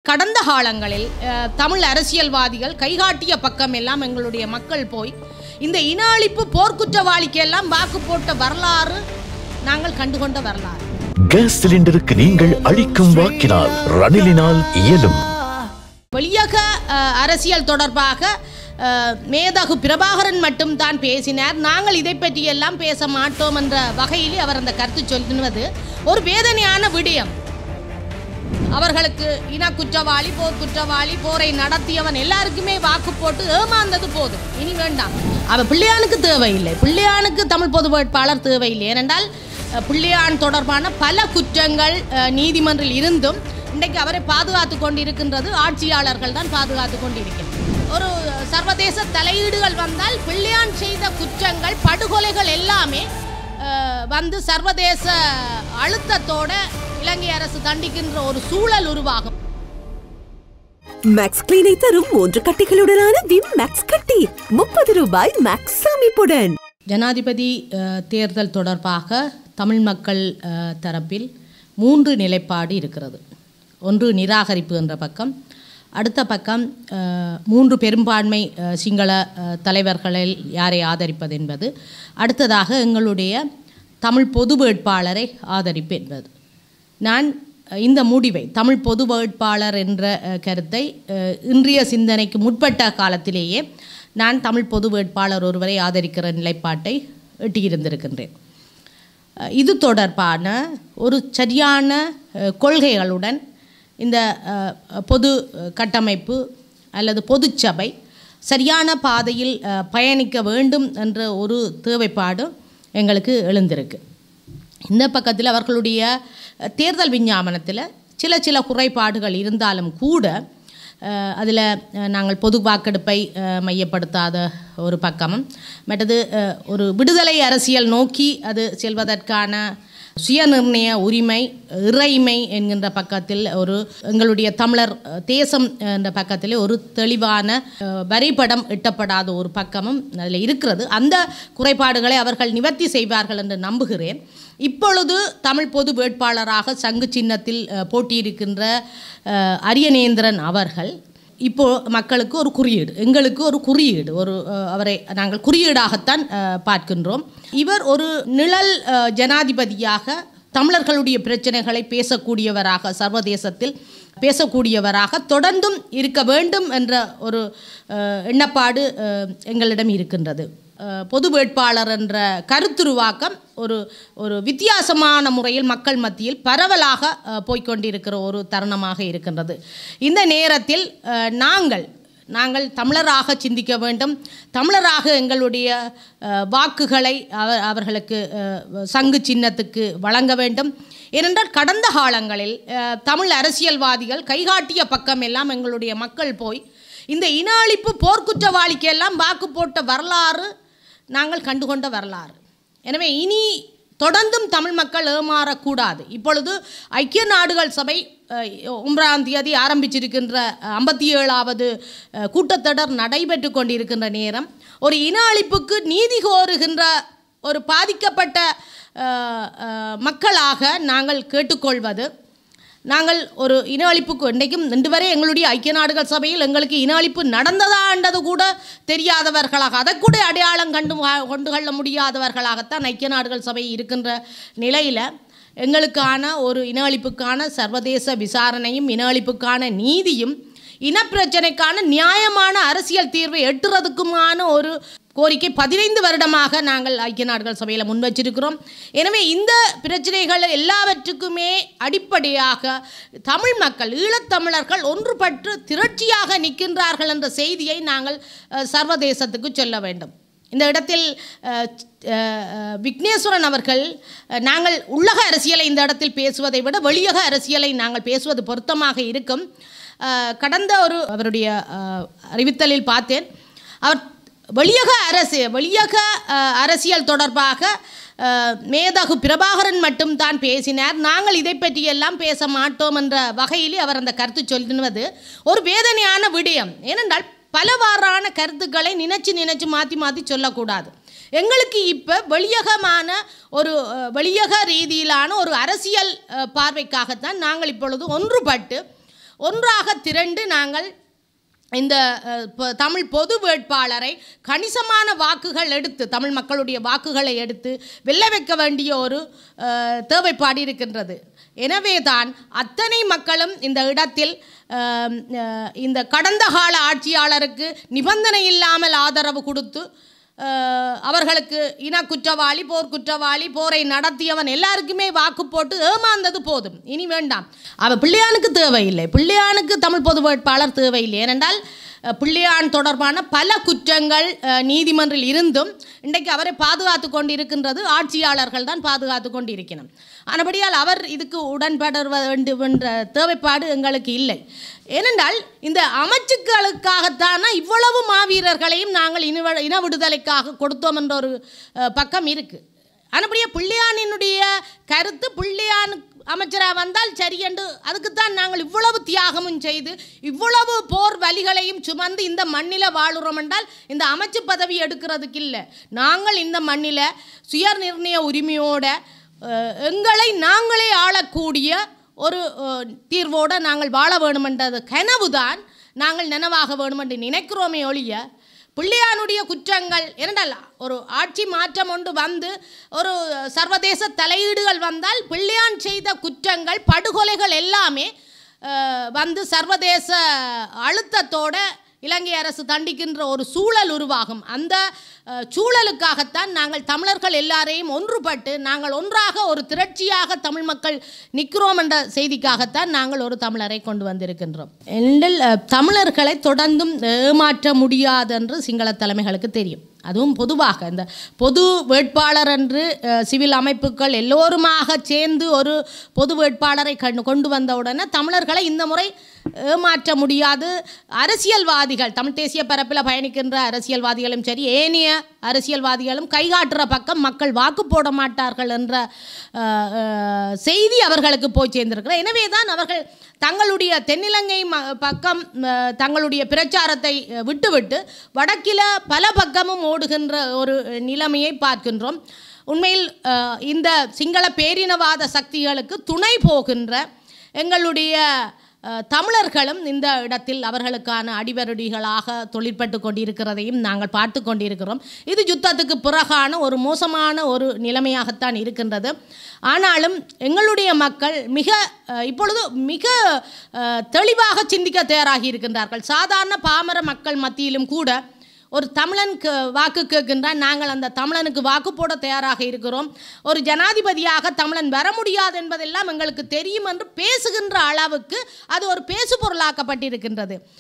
கடந்த காலங்களில் தமிழ் அரசியல்வாதிகள் கைகாட்டிய பக்கம் எல்லாம் எங்களுடைய மக்கள் போய் இந்த இன அழிப்பு போர்க்குற்றவாளிக்கெல்லாம் வாக்கு போட்ட வரலாறு நாங்கள் கண்டுகொண்ட வரலாறு. கேஸ் சிலிண்டருக்கு நீங்கள் அளிக்கும் வாக்கினால் ரணிலினால் இயலும். வெளியக அரசியல் தொடர்பாக மேதகு பிரபாகரன் மட்டும் தான் பேசினார். நாங்கள் இதை பற்றியெல்லாம் பேச மாட்டோம் என்ற வகையில் அவர் அந்த கருத்து சொல்லுவது ஒரு வேதனையான விடயம். அவர்களுக்கு இன குற்றவாளி, போர்க்குற்றவாளி, போரை நடத்தியவன் எல்லாருக்குமே வாக்கு போட்டு ஏமாந்தது போதும், இனி வேண்டாம். அவன் பிள்ளையானுக்கு தேவையில்லை, பிள்ளையானுக்கு தமிழ் பொது வேட்பாளர் தேவையில்லை. ஏனென்றால் பிள்ளையான் தொடர்பான பல குற்றங்கள் நீதிமன்றில் இருந்தும் இன்றைக்கு அவரை பாதுகாத்து கொண்டிருக்கின்றது ஆட்சியாளர்கள் தான் பாதுகாத்து கொண்டிருக்கின்றனர். ஒரு சர்வதேச தலையீடுகள் வந்தால் பிள்ளையான் செய்த குற்றங்கள், படுகொலைகள் எல்லாமே வந்து சர்வதேச அழுத்தத்தோட இலங்கை அரசு தண்டிக்கின்ற ஒரு சூழல் உருவாகும். மேக்ஸ் கிளீனை தரும் 3 கட்டிகளுடனான விம் மேக்ஸ் கட்டி 30 ரூபாய் மேக்ஸ் அமைப்புடன். ஜனாதிபதி தேர்தல் தொடர்பாக தமிழ் மக்கள் தரப்பில் 3 நிலைப்பாடு இருக்கிறது. ஒன்று நிராகரிப்பு என்ற பக்கம், அடுத்த பக்கம் 3 பெரும்பான்மை சிங்கள தலைவர்களில் யாரை ஆதரிப்பது என்பது, அடுத்ததாக எங்களுடைய தமிழ் பொது வேட்பாளரை ஆதரிப்பு என்பது. நான் இந்த முடிவை, தமிழ் பொது வேட்பாளர் என்ற கருத்தை இன்றைய சிந்தனைக்கு முற்பட்ட காலத்திலேயே நான் தமிழ் பொது வேட்பாளர் ஒருவரை ஆதரிக்கிற நிலைப்பாட்டை எட்டியிருந்திருக்கின்றேன். இது தொடர்பான ஒரு சரியான கொள்கைகளுடன் இந்த பொது கட்டமைப்பு அல்லது பொதுச்சபை சரியான பாதையில் பயணிக்க வேண்டும் என்ற ஒரு தேவைப்பாடு எங்களுக்கு எழுந்திருக்கு. இந்த பக்கத்தில் அவர்களுடைய தேர்தல் விஞ்ஞாபனத்தில் சில குறைபாடுகள் இருந்தாலும் கூட அதில் நாங்கள் பொது வாக்கெடுப்பை மையப்படுத்தாத ஒரு பக்கமும், மற்றது ஒரு விடுதலை அரசியல் நோக்கி அது செல்வதற்கான சுயநிர்ணய உரிமை, இறைமை என்கின்ற பக்கத்தில் ஒரு எங்களுடைய தமிழர் தேசம் என்ற பக்கத்தில் ஒரு தெளிவான வரைபடம் எட்டப்படாத ஒரு பக்கமும் அதில் இருக்கிறது. அந்த குறைபாடுகளை அவர்கள் நிவர்த்தி செய்வார்கள் என்று நம்புகிறேன். இப்பொழுது தமிழ் பொது வேட்பாளராக சங்கு சின்னத்தில் போட்டியிருக்கின்ற அரியநேந்திரன் அவர்கள் இப்போது மக்களுக்கு ஒரு குறியீடு, எங்களுக்கு ஒரு குறியீடு, அவரை நாங்கள் குறியீடாகத்தான் பார்க்கின்றோம். இவர் ஒரு நிழல் ஜனாதிபதியாக தமிழர்களுடைய பிரச்சனைகளை பேசக்கூடியவராக, சர்வதேசத்தில் பேசக்கூடியவராக தொடர்ந்தும் இருக்க வேண்டும் என்ற ஒரு எண்ணப்பாடு எங்களிடம் இருக்கின்றது. பொது வேட்பாளர் என்ற கருத்துருவாக்கம் ஒரு வித்தியாசமான முறையில் மக்கள் மத்தியில் பரவலாக போய்கொண்டிருக்கிற ஒரு தருணமாக இருக்கின்றது. இந்த நேரத்தில் நாங்கள் தமிழராக சிந்திக்க வேண்டும், தமிழராக எங்களுடைய வாக்குகளை அவர்களுக்கு சங்கு சின்னத்துக்கு வழங்க வேண்டும். ஏனென்றால் கடந்த காலங்களில் தமிழ் அரசியல்வாதிகள் கைகாட்டிய பக்கம் எல்லாம் எங்களுடைய மக்கள் போய் இந்த இன அழிப்பு போர்க்குற்றவாளிக்கெல்லாம் வாக்கு போட்ட வரலாறு நாங்கள் கண்டுகொண்ட வரலாறு. எனவே இனி தொடர்ந்தும் தமிழ் மக்கள் ஏமாறக்கூடாது. இப்பொழுது ஐக்கிய நாடுகள் சபை 9ஆம் தேதி ஆரம்பிச்சிருக்கின்ற 57வது கூட்டத்தொடர் நடைபெற்று கொண்டிருக்கின்ற நேரம், ஒரு இன அழிப்புக்கு நீதி கோருகின்ற ஒரு பாதிக்கப்பட்ட மக்களாக நாங்கள் கேட்டுக்கொள்வது, நாங்கள் ஒரு இன அழிப்புக்கு இன்றைக்கும் இன்று வரை எங்களுடைய ஐக்கிய நாடுகள் சபையில் எங்களுக்கு இன அழிப்பு நடந்ததான்றது கூட தெரியாதவர்களாக, அதை கூட அடையாளம் கொண்டு கொள்ள முடியாதவர்களாகத்தான் ஐக்கிய நாடுகள் சபை இருக்கின்ற நிலையில் எங்களுக்கான ஒரு இன அழிப்புக்கான சர்வதேச விசாரணையும், இன அழிப்புக்கான நீதியும், இனப்பிரச்சனைக்கான நியாயமான அரசியல் தீர்வை எட்டுறதுக்குமான ஒரு கோரிக்கை 15 வருடமாக நாங்கள் ஐக்கிய நாடுகள் சபையில் முன்வச்சிருக்கிறோம். எனவே இந்த பிரச்சனைகள் எல்லாவற்றுக்குமே அடிப்படையாக தமிழ் மக்கள், ஈழத்தமிழர்கள் ஒன்றுபட்டு திரட்சியாக நிற்கின்றார்கள் என்ற செய்தியை நாங்கள் சர்வதேசத்துக்கு சொல்ல வேண்டும். இந்த இடத்தில் விக்னேஸ்வரன் அவர்கள், நாங்கள் உள்ளக அரசியலை இந்த இடத்தில் பேசுவதை விட வெளியக அரசியலை நாங்கள் பேசுவது பொருத்தமாக இருக்கும். கடந்த அவருடைய அறிவித்தலில் பார்த்தேன், அவர் வெளியக அரசியல் தொடர்பாக மேதகு பிரபாகரன் மட்டும் தான் பேசினார். நாங்கள் இதை பற்றியெல்லாம் பேச மாட்டோம் என்ற வகையில் அவர் அந்த கருத்து சொல்லுவது ஒரு வேதனையான விடயம். ஏனென்றால் பலவாறான கருத்துக்களை நினைச்சு மாற்றி சொல்லக்கூடாது. எங்களுக்கு இப்போ வெளியக ரீதியிலான ஒரு அரசியல் பார்வைக்காகத்தான் நாங்கள் இப்பொழுது ஒன்றுபட்டு ஒன்றாக திரண்டு நாங்கள் இந்த தமிழ் பொது வேட்பாளரை கணிசமான வாக்குகள் எடுத்து தமிழ் மக்களுடைய வாக்குகளை எடுத்து வெல்ல வைக்க வேண்டிய ஒரு தேவைப்பாடு இருக்கின்றது. எனவே தான் அத்தனை மக்களும் இந்த இடத்தில் இந்த கடந்த கால ஆட்சியாளருக்கு நிபந்தனை இல்லாமல் ஆதரவு கொடுத்து அவர்களுக்கு இனக்குற்றவாளி, போர்க்குற்றவாளி, போரை நடத்தியவன் எல்லாருக்குமே வாக்கு போட்டு ஏமாந்தது போதும், இனி வேண்டாம். அவள் பிள்ளையானுக்கு தேவையில்லை, பிள்ளையானுக்கு தமிழ் பொது வேட்பாளர் தேவையில்லை. ஏனென்றால் பிள்ளையான் தொடர்பான பல குற்றங்கள் நீதிமன்றில் இருந்தும் இன்றைக்கு அவரை பாதுகாத்து கொண்டு இருக்கின்றது ஆட்சியாளர்கள் தான் பாதுகாத்து கொண்டு இருக்கணும். ஆனபடியால் அவர் இதுக்கு உடன்பட வேண்டும் என்ற தேவைப்பாடு எங்களுக்கு இல்லை. ஏனென்றால் இந்த அமைச்சுக்களுக்காகத்தான இவ்வளவு மாவீரர்களையும் நாங்கள் இன விடுதலைக்காக கொடுத்தோம் என்ற ஒரு பக்கம் இருக்குது. ஆனபடியாக பிள்ளையானினுடைய கருத்து பிள்ளையானு அமைச்சராக வந்தால் சரி என்று அதுக்குத்தான் நாங்கள் இவ்வளவு தியாகமும் செய்து இவ்வளவு போர் வலிகளையும் சுமந்து இந்த மண்ணில் வாழுறோம் என்றால் இந்த அமைச்சு பதவி எடுக்கிறதுக்கு இல்லை. நாங்கள் இந்த மண்ணில் சுய நிர்ணய உரிமையோட எங்களை நாங்களே ஆளக்கூடிய ஒரு தீர்வோடு நாங்கள் வாழ வேணுமென்றது கனவுதான் நாங்கள் நினைவாக வேணுமென்று நினைக்கிறோமே ஒழிய பிள்ளையானுடைய குற்றங்கள் என்றால் ஒரு ஆட்சி மாற்றம் ஒன்று வந்து ஒரு சர்வதேச தலையீடுகள் வந்தால் பிள்ளையான் செய்த குற்றங்கள் படுகொலைகள் எல்லாமே வந்து சர்வதேச அழுத்தத்தோட இலங்கை அரசு தண்டிக்கின்ற ஒரு சூழல் உருவாகும். அந்த சூழலுக்காகத்தான் நாங்கள் தமிழர்கள் எல்லாரையும் ஒன்றுபட்டு நாங்கள் ஒன்றாக ஒரு திரட்சியாக தமிழ் மக்கள் நிற்கிறோம் என்ற செய்திக்காகத்தான் நாங்கள் ஒரு தமிழரை கொண்டு வந்திருக்கின்றோம். தமிழர்களை தொடர்ந்தும் ஏமாற்ற முடியாது என்று சிங்கள தலைமைகளுக்கு தெரியும். அதுவும் பொதுவாக இந்த பொது வேட்பாளர் என்று சிவில் அமைப்புகள் எல்லோருமாக சேர்ந்து ஒரு பொது வேட்பாளரை கொண்டு வந்தவுடனே தமிழர்களை இந்த முறை ஏமாற்ற முடியாது. அரசியல்வாதிகள் தமிழ் தேசிய பரப்பில் பயணிக்கின்ற அரசியல்வாதிகளும் சரி ஏனைய அரசியல்வாதிகளும் கைகாட்டுற பக்கம் மக்கள் வாக்கு போட மாட்டார்கள் என்ற செய்தி அவர்களுக்கு போய் சேர்ந்திருக்கிறார். எனவே தான் அவர்கள் தங்களுடைய தென்னிலங்கை பக்கம் தங்களுடைய பிரச்சாரத்தை விட்டுவிட்டு வடக்கில் பல பக்கமும் ஓடுகின்ற ஒரு நிலைமையை பார்க்கின்றோம். உண்மையில் இந்த சிங்கள பேரினவாத சக்திகளுக்கு துணை போகின்ற எங்களுடைய தமிழர்களும் இந்த இடத்தில் அவர்களுக்கான அடிவருடிகளாக தொழிற்பட்டு கொண்டிருக்கிறதையும் நாங்கள் பார்த்து கொண்டிருக்கிறோம். இது யுத்தத்துக்கு பிறகான ஒரு மோசமான ஒரு நிலைமையாகத்தான் இருக்கின்றது. ஆனாலும் எங்களுடைய மக்கள் இப்பொழுது மிக தெளிவாக சிந்திக்க தயாராகி இருக்கின்றார்கள். சாதாரண பாமர மக்கள் மத்தியிலும் கூட ஒரு தமிழனுக்கு வாக்கு கேட்கின்றான், நாங்கள் அந்த தமிழனுக்கு வாக்கு போட தயாராக இருக்கிறோம், ஒரு ஜனாதிபதியாக தமிழன் வர முடியாது என்பதெல்லாம் எங்களுக்கு தெரியும் என்று பேசுகின்ற அளவுக்கு அது ஒரு பேசு பொருளாக்கப்பட்டிருக்கின்றது.